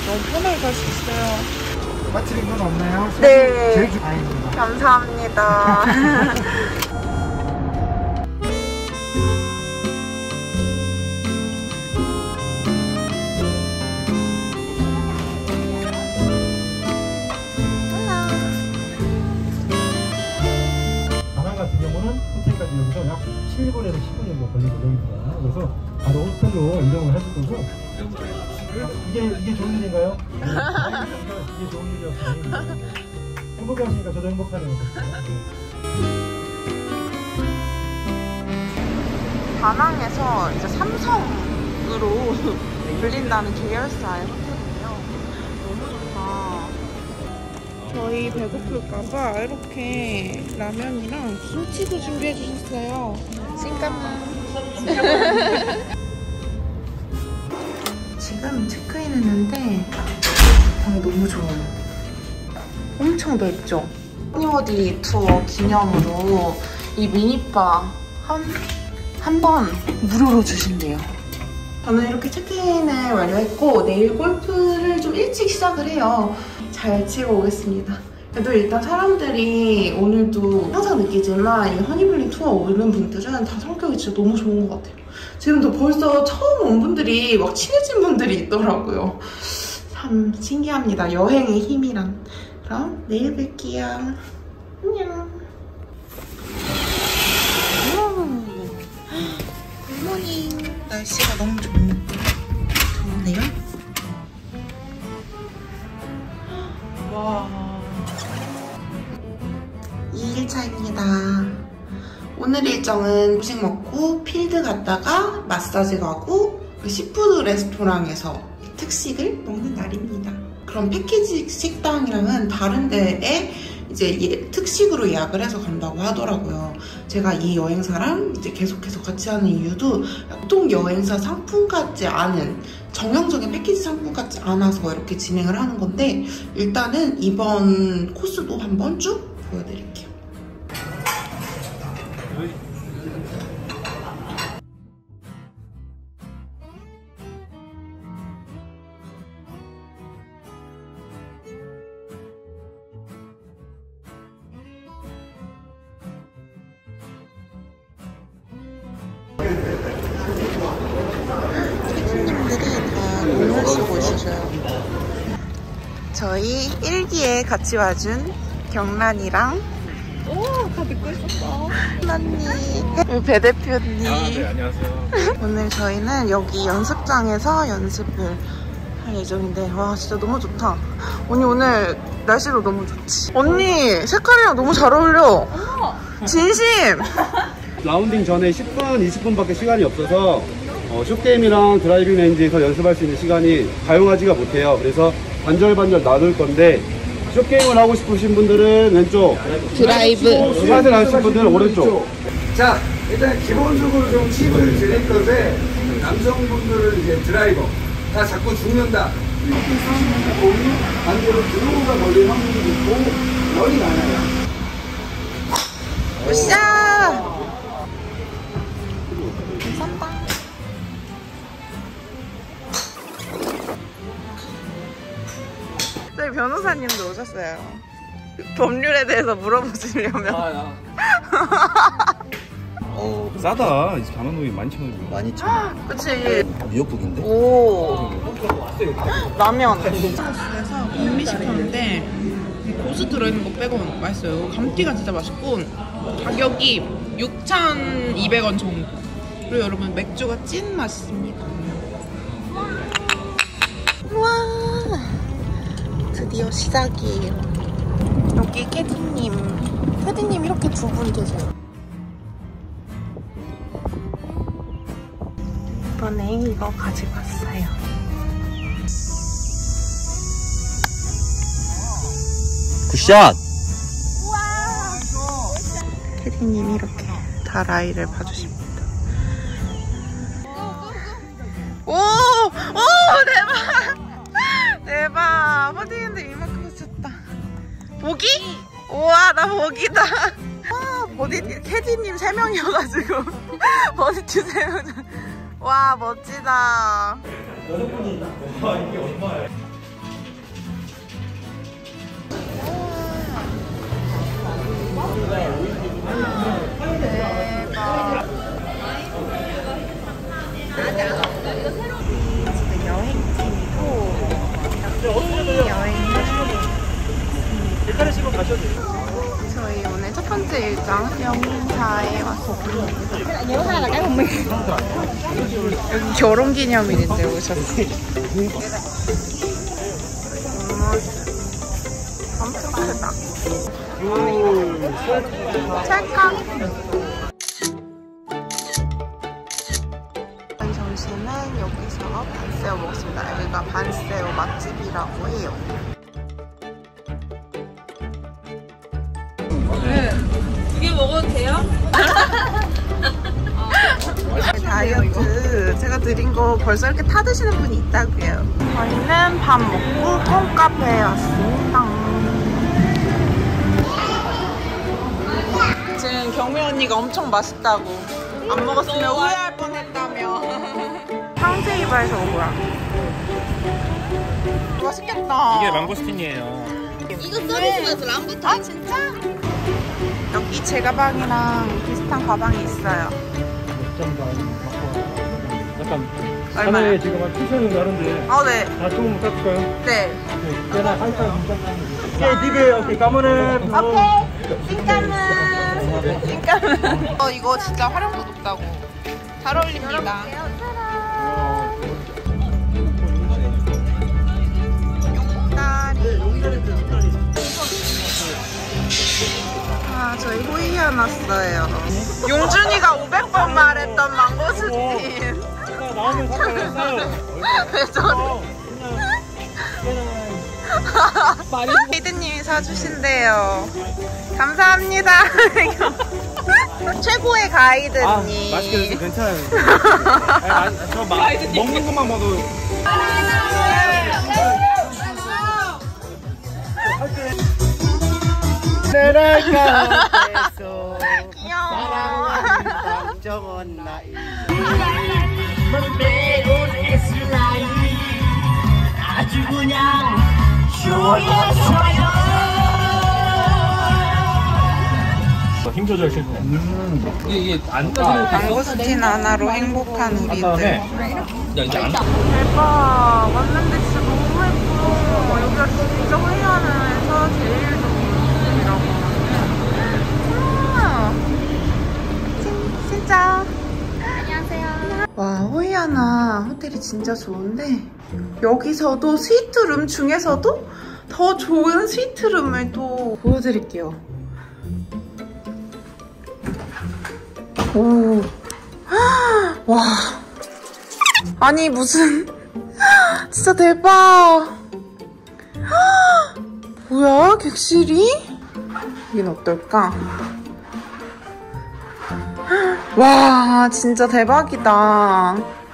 너무 편하게 갈 수 있어요. 빠뜨린 건 없나요? 네. 제일 다행입니다. 감사합니다. 다낭 같은 경우는 호텔까지 여기서 약 7분에서 10분 정도 걸리거든요. 그래서 바로 호텔로 이동을 해줄 거고. 이게 좋은 일인가요? 네, 이게 좋은 일이었어요. 행복해 하시니까 저도 행복하네요. 다낭에서 이제 삼성으로 불린다는 계열사의 호텔이에요. 너무 좋다. 저희 배고플까봐 이렇게 라면이랑 김치도 준비해 주셨어요. 찐까만. 지금 체크인 했는데 방이 너무 좋아요. 엄청 넓죠? 허니워디 투어 기념으로 이 미니바 한 번 무료로 주신대요. 저는 이렇게 체크인을 완료했고 내일 골프를 좀 일찍 시작을 해요. 잘 치고 오겠습니다. 그래도 일단 사람들이 오늘도 항상 느끼지만 이 허니블링 투어 오는 분들은 다 성격이 진짜 너무 좋은 것 같아요. 지금도 벌써 처음 온 분들이 막 친해진 분들이 있더라고요. 참 신기합니다. 여행의 힘이란. 그럼 내일 뵐게요. 안녕. 굿모닝. 날씨가 너무 좋네요. 와. 2일차입니다. 오늘 일정은 음식 먹고 필드 갔다가 마사지 가고 시푸드 레스토랑에서 특식을 먹는 날입니다. 그럼 패키지 식당이랑은 다른 데에 이제 특식으로 예약을 해서 간다고 하더라고요. 제가 이 여행사랑 이제 계속해서 같이 하는 이유도 보통 여행사 상품 같지 않은 정형적인 패키지 상품 같지 않아서 이렇게 진행을 하는 건데 일단은 이번 코스도 한번 쭉 보여드릴게요. 선생님들이 다 눈을 쓰고 있으셔요. 저희 1기에 같이 와준 경란이랑 다 듣고 있었어. 언니, 배 대표님. 네, 안녕하세요. 오늘 저희는 여기 연습장에서 연습을 할 예정인데 와 진짜 너무 좋다. 언니 오늘 날씨도 너무 좋지. 언니 색깔이랑 너무 잘 어울려. 진심. 라운딩 전에 10분, 20분밖에 시간이 없어서 숏게임이랑 드라이빙 레인지에서 연습할 수 있는 시간이 가용하지가 못해요. 그래서 반절반절 나눌 건데 숏게임을 하고 싶으신 분들은 왼쪽, 드라이브, 샷을 하실 분들은 오른쪽. 자, 일단 기본적으로 좀 팁을 드릴 건데 남성분들은 이제 드라이버 다 자꾸 죽는다. 몸이 반대로 드로우가 걸릴 확률이 있고 열이 많아요. 으쌰! 감사합니다. 저희 변호사님도 오셨어요. 법률에 대해서 물어보시려면. 싸다. 4,000원이 12,000원. 12,000원. 그치. 미역국인데? 오. 라면. 그래서 감미 시켰는데 고수 들어있는 거 빼고는 맛있어요. 감튀가 진짜 맛있고 가격이 6,200원 정도. 그리고 여러분 맥주가 찐 맛있습니다. 와 드디어 시작이에요. 여기 캐디님 이렇게 두 분 계세요. 이번에 이거 가지고 왔어요. 굿샷! 캐디님이 이렇게 다 라이를 봐주십니다. 오! 대박! 대박! 버디인데 이만큼 쳤다. 보기? 우와, 나 보기다. 와, 캐디님 3명이어가지고. 버디투 3명. 와, 멋지다. 6분이 있다. 와, 이게 얼마야? 저희 오늘 첫 번째 일정 영인사에 왔었고요. 여기 결혼기념일인데 오셨어요. 엄청 크다. 찰칵. 저희 점심은 여기서 반새우 먹습니다. 여기가 반새우 맛집이라고 해요. 이게 먹어도 돼요? 다이어트 제가 드린 거 벌써 이렇게 타 드시는 분이 있다고요. 저희는 밥 먹고 콩카페에 왔습니다. 지금 경미 언니가 엄청 맛있다고 안 먹었으면 후회할 뻔했다며. 황제이바에서 온 거야. 맛있겠다. 이게 망고스틴이에요. 이거 서비스에서 람부탄. 아 진짜? 여기 제 가방이랑 비슷한 가방이 있어요. 약간 얼마요? 하나에 지금 한 7천 원 하는데 아 네. 다 조금 깎을까요? 네. 얘나 한칸 오케이 디베 오케이 까만해. 오케이. 찐까문. 찐까문. 이거 진짜 활용도 높다고. 잘 어울립니다. 아, 저희 호이안 왔어요. 용준이가 500번 말했던 망고스틴. 나오면 깎아요. 왜 저래? 리드님이 사주신대요. 감사합니다. 최고의 가이드님. 맛있게 드세요. 괜찮아요. 저 먹는 것만 먹어도. 귀여워. 아주 그냥 쉬워요. 힘 조절 실수. 이게 안 따지는 망고스틴 하나로 행복한 우리들. 이제 안 대박. 왔는데 진짜 너무 예뻐. 여기가 진짜 호이안에서 제일 좋은 곳이라고 하는데. 진짜. 안녕하세요. 와, 호이안아 호텔이 진짜 좋은데 여기서도 스위트룸 중에서도 더 좋은 스위트룸을 또 보여드릴게요. 오. 와. 아니 무슨 진짜 대박. 뭐야 객실이? 여긴 어떨까? 와 진짜 대박이다.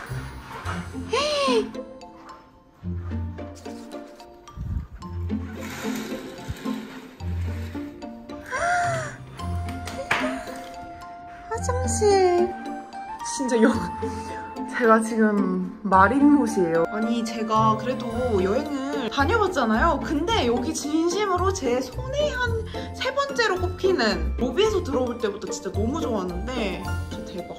화장실 진짜 제가 지금 마린못이에요. 아니 제가 그래도 여행을 다녀봤잖아요. 근데 여기 진심으로 제 손에 한 3번째로 꼽히는, 로비에서 들어올 때부터 진짜 너무 좋았는데 진짜 대박.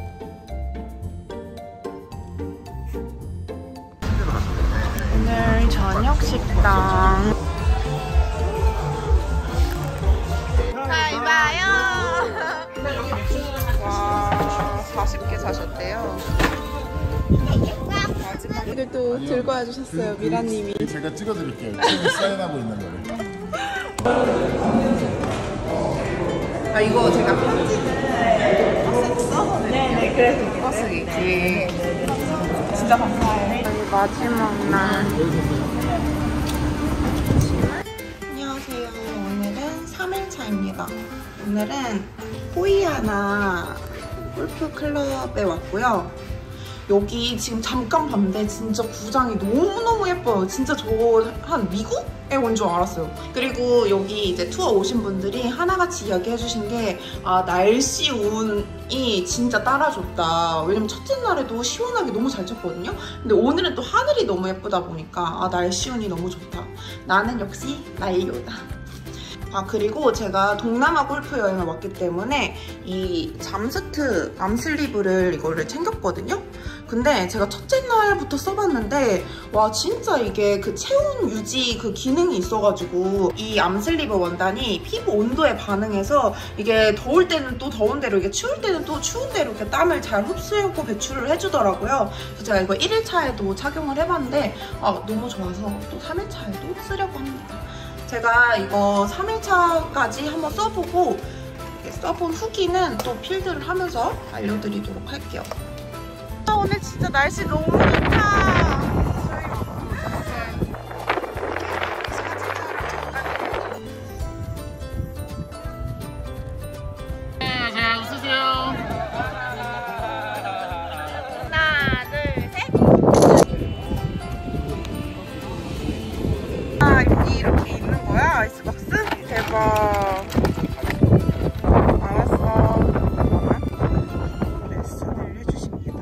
오늘 저녁 식당 잘 봐요. 와 40개 사셨대요. 마지막 이것도 들고 와주셨어요. 미라님이. 제가 찍어드릴게요. 지금 사인하고 있는 거를. 아 이거 제가 편지를 버스에서 써서 네네 그래서 버스 있지. 진짜 감사해요. 저희 마지막 날. 안녕하세요. 오늘은 3일차입니다. 오늘은 호이아나 골프 클럽에 왔고요. 여기 지금 잠깐 봤는데 진짜 구장이 너무너무 예뻐요. 진짜 저 한 미국에 온 줄 알았어요. 그리고 여기 이제 투어 오신 분들이 하나같이 이야기해 주신 게 아 날씨 운이 진짜 따라줬다. 왜냐면 첫째 날에도 시원하게 너무 잘 쳤거든요. 근데 오늘은 또 하늘이 너무 예쁘다 보니까 아 날씨 운이 너무 좋다. 나는 역시 나일요다. 아 그리고 제가 동남아 골프 여행을 왔기 때문에 이 잠스트 암슬리브를 이거를 챙겼거든요. 근데 제가 첫째 날부터 써봤는데 와 진짜 이게 그 체온 유지 그 기능이 있어가지고 이 암슬리버 원단이 피부 온도에 반응해서 이게 더울 때는 또 더운 대로 이게 추울 때는 또 추운 대로 이렇게 땀을 잘 흡수하고 배출을 해주더라고요. 그래서 제가 이거 1일차에도 착용을 해봤는데 너무 좋아서 또 3일차에도 쓰려고 합니다. 제가 이거 3일차까지 한번 써보고 써본 후기는 또 필드를 하면서 알려드리도록 할게요. 오늘 진짜 날씨 너무 좋다. 자, 웃으세요. 하나, 둘, 셋. 여기 이렇게 있는 거야? 아이스박스? 대박. 알았어. 잠깐만. 레슨을 해주십니다.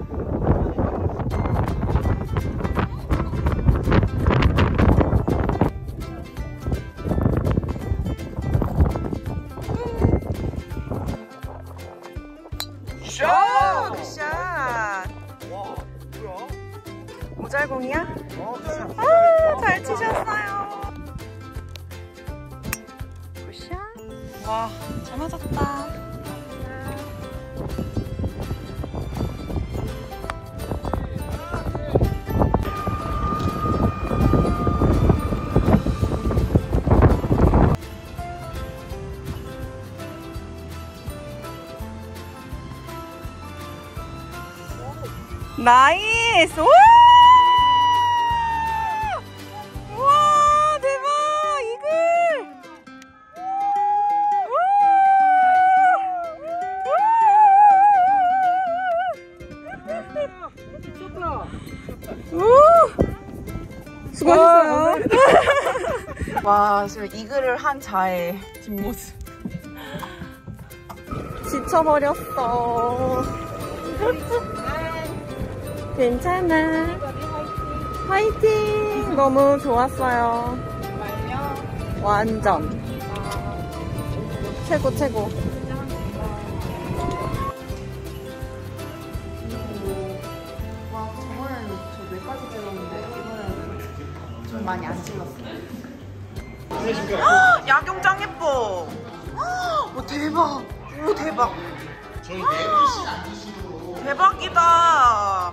샷! 굿샷! 와, 뭐야? 오잘공이야? 잘 치셨어요. 굿샷. 와, 잘 맞았다. 나이스! 우와! 우와, 대박! 이글! 수고하셨어요. 와, 지금 이글을 한 자의 뒷모습. 지쳐버렸어. 괜찮아. 화이팅! 너무 좋았어요. 완전. 최고, 최고. 와, 저번에는 저 몇 가지 찔렀는데, 이번에는 좀 많이 안 찔렀어요. 야경 짱 예뻐. 오, 대박. 오, 대박. 대박이다.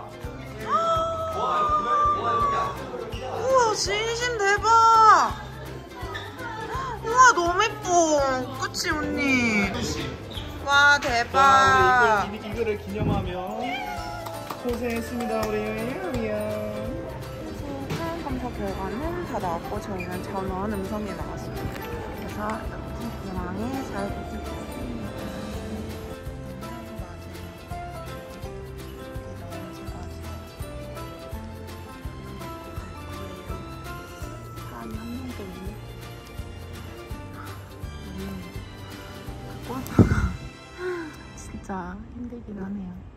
우와, 진심 대박. 우와, 너무 예뻐. 그치, 언니? 와, 대박. 이거를 기념하며 고생했습니다, 우리 미안. 사연 검사 결과는 다 나왔고 저희는 전원 음성이 나왔습니다. 그래서 공항에 잘 도착했습니다. 사람이 한 명도 없네. 진짜 힘들긴 하네요.